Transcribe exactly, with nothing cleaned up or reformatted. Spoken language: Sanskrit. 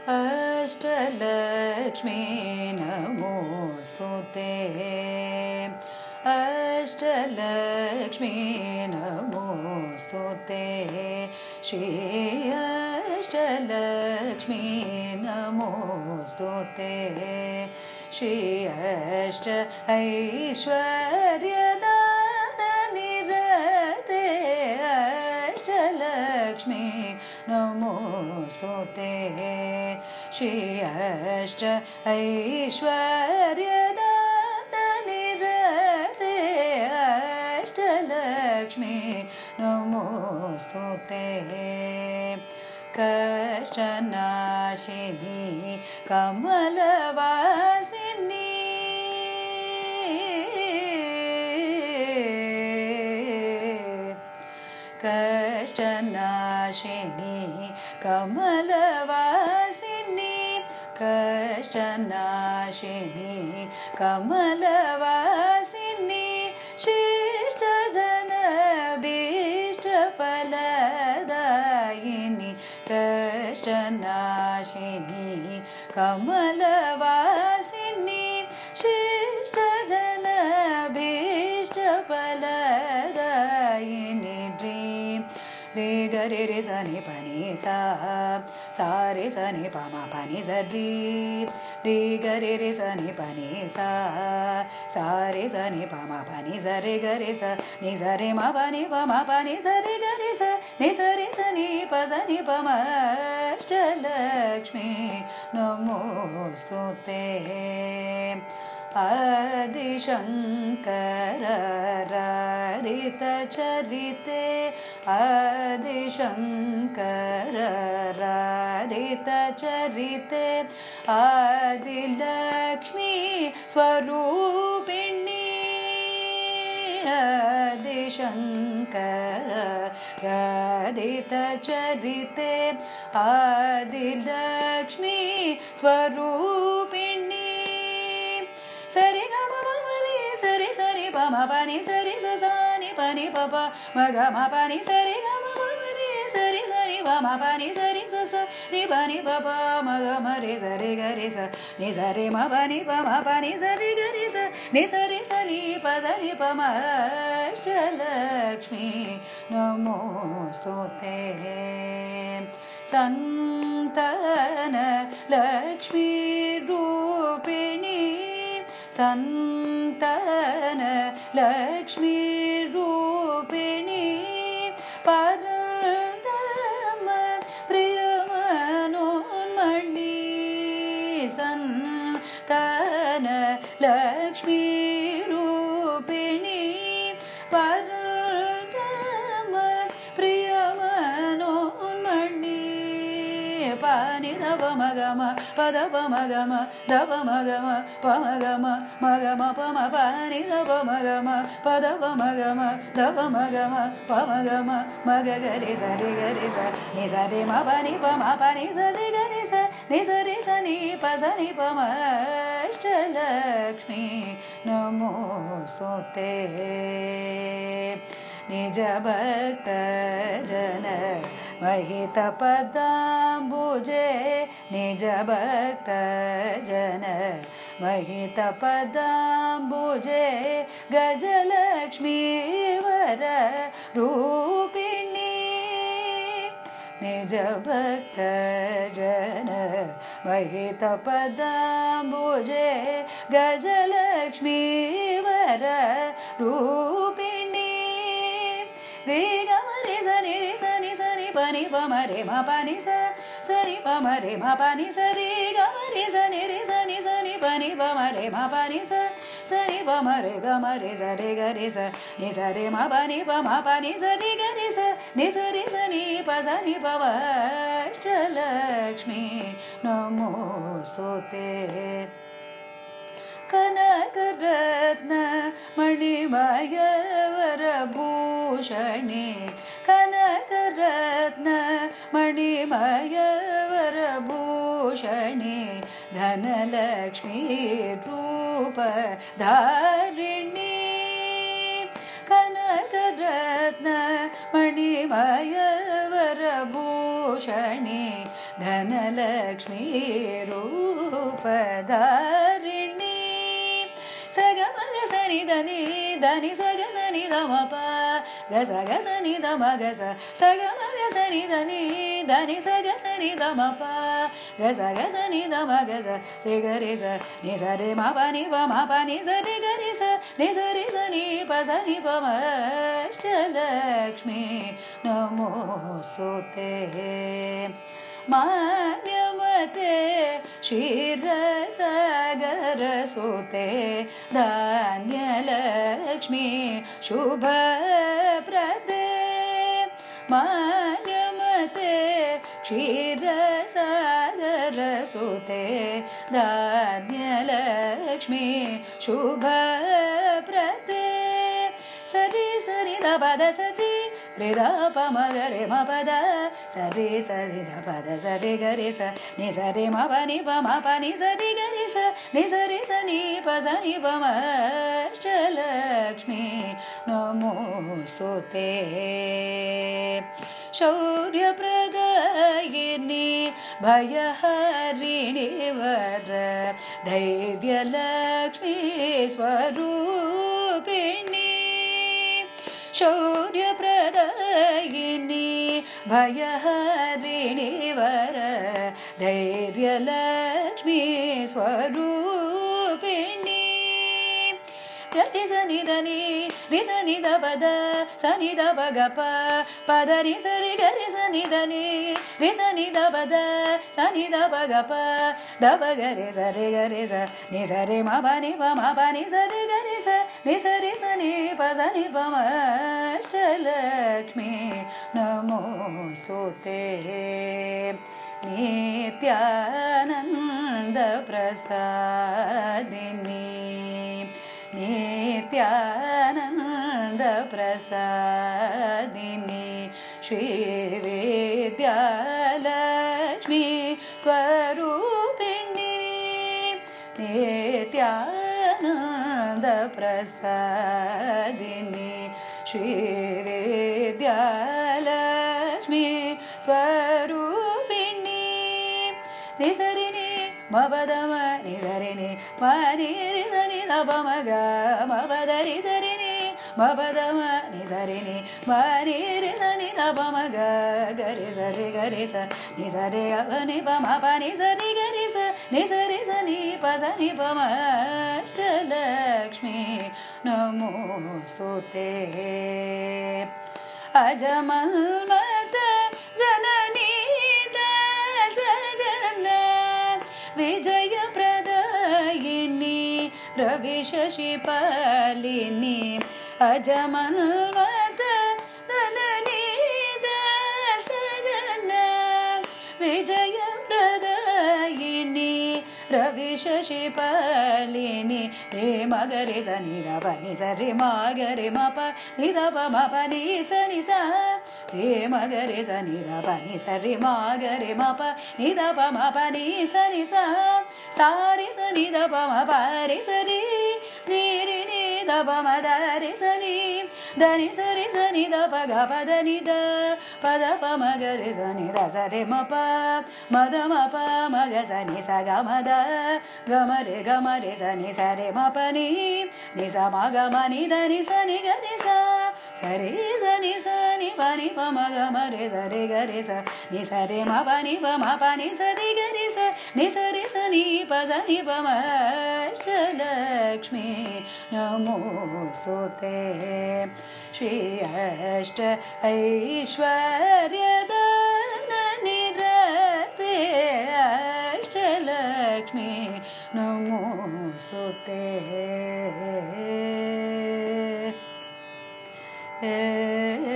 अष्टलक्ष्मी नमोस्तुते अष्टलक्ष्मी नमोस्तुते श्री अष्टलक्ष्मी नमोस्तुते श्री अष्ट ऐश्वर्यदाननिरते अष्टलक्ष्मी नमोस्तुते श्री अष्ट ऐश्वर्यदाननिरते अष्टलक्ष्मी नमोस्तुते कष्टनाशिनी कमलवासिनी कष्टनाशिनी कमलवासिनी कष्टनाशिनी कमलवासिनी शिष्टजनभीष्टफलदायिनी कष्टनाशिनी कमलवासिनी शिष्टजनभीष्टफलदायिनी रे ग रे रे स नि प नि सा सा रे स नि प म प नि स रि रे ग रे रे स नि प नि सा सा रे स नि प म प नि स रे ग रे स नि स रे म प नि प म प नि स रे ग रे स नि स रे स नि प स नि प म अष्टलक्ष्मी नमोस्तुते आदिशङ्कर राधितचरिते आदिशङ्कर राधितचरिते आदिलक्ष्मी स्वरूपिणी आदिशङ्कर राधितचरिते आदिलक्ष्मी स्वरूपिणी सरि ग म प म रि सरि सरि प म प नि सरि स सा नि प नि प प म ग म प नि सरि ग म प म रि सरि सरि प म प नि सरि स स नि प नि प प म ग म रि स रि ग रि स नि स रि म प नि प म प नि स रि ग रि स नि स रि स नि प स नि प म अष्टलक्ष्मी नमोस्तुते सन्तान लक्ष्मी रूपिणी सन्तान लक्ष्मी रूपिणी परम प्रियमनोन्मणि सन्तान लक्ष्मी रूपिणी परम प्रियमनोन्मणि पानि धप मगम पदप मगम धप मगम पमगम मगम पम पानि धप मगम पदप मगम धप मगम पमगम मग गरि स रि गरि स नि स रि म पानि प म पानि स रि गरि स नि स रि स नि प स नि प म अष्टलक्ष्मी नमोस्तुते निज भक्त जन महित पदाम्बुजे निज भक्त जन महित पदाम्बुजे गजलक्ष्मी वर रूपिणी निज भक्त जन महित पदाम्बुजे गजलक्ष्मी वर रूपिणी रे ग म रे स नि रे स नि स नि प नि प म रे म प नि स स नि प म रे म प नि स रे ग म रे स नि रे स नि स नि प नि प म रे म प नि स स नि प म रे ग म रे स रे ग रे स नि स रे म प नि प म प नि स रे ग रे स नि स रे स नि प स नि प म अष्टलक्ष्मी नमोस्तुते कनकरत्न मणिमय वरभूषणे कनकरत्न मणिमय वरभूषणे धनलक्ष्मी रूप धारिणी कनकरत्न मणिमय वरभूषणे धनलक्ष्मी रूपधारिणी सगमग सनि धनि धनि सग सनि धमप गस गस नि धम गस सगमग सनि धनि धनि सग सनि धमप गस गस नि धम गस रे ग रे स नि स रे म प नि प म प नि स रे ग रे स नि स रे स नि प स नि प म अष्टलक्ष्मी नमोस्तुते मान्यमते क्षीरसागरसुते धान्यलक्ष्मी शुभप्रदे मान्यमते क्षीरसागरसुते धान्यलक्ष्मी शुभप्रदे सरि सरि द पद सरि रे द प म ग रे म पद सरि सरि द पद सरि ग रे स नि स रे म प नि प म प नि स रे ग रे स नि स रे स नि प स नि प म अष्टलक्ष्मी नमोस्तुते शौर्यप्रदायिनी भयहरिणी वर धैर्यलक्ष्मी स्वरूपिणी शौर्यप्रदायिनी भयहरिणी वर धैर्यलक्ष्मी स्वरूपिणी रि स नि ध नि रि स नि ध पद स नि ध प ग प पद नि स रि ग रि स नि ध नि रि स नि ध पद स नि ध प ग प ध प ग रे स रे ग रे स नि स रे म प नि प म प नि स रे ग रे स नि स रे स नि प स नि प म अष्टलक्ष्मी नमोस्तुते नित्यानन्द प्रसादिनी नित्यानन्द प्रसादिनी श्रीविद्यालक्ष्मी स्वरूपिणी नित्यानन्द प्रसादिनी श्रीविद्यालक्ष्मी स्वरूपिणी निसरिणी म पद म नि स रे नि म नि रि स नि ध प म ग म पद रि स रि नि म पद म नि स रि नि म नि रि स नि ध प म ग ग रे स रे ग रे स नि स रे ग नि प म प नि स रि ग रे स नि स रे स नि प स नि प म अष्टलक्ष्मी नमोस्तुते अजमन्मथ जननी विजयप्रदायिनी रविशशिपालिनी अजमन्मथ जननी दासजना विजयप्रदायिनी रविशशिपालिनी रे म ग रे स नि ध प नि स रे म ग रे म प नि ध प म प नि स नि सा रे म ग रे स नि ध प नि स रे म ग रे म प नि ध प म प नि स नि सा सा रे स नि ध प म प रे स रे नि रे नि ध प म ध रे स नि ध नि स रे स नि ध प ग प ध नि ध प ध प म ग रे स नि ध स रे म प म ध म प म ग स नि स ग म ध ग म रे ग म रे स नि स रे म प नि नि स म ग म नि ध नि स नि ग रे स स रे स नि स नि प नि प म ग म रे स रे ग रे स नि स रे म प नि प म प नि स रे ग रे स नि स रे स नि प स नि प म अष्टलक्ष्मी नमोस्तुते श्री अष्ट ऐश्वर्यदाननिरते अष्टलक्ष्मी नमोस्तुते।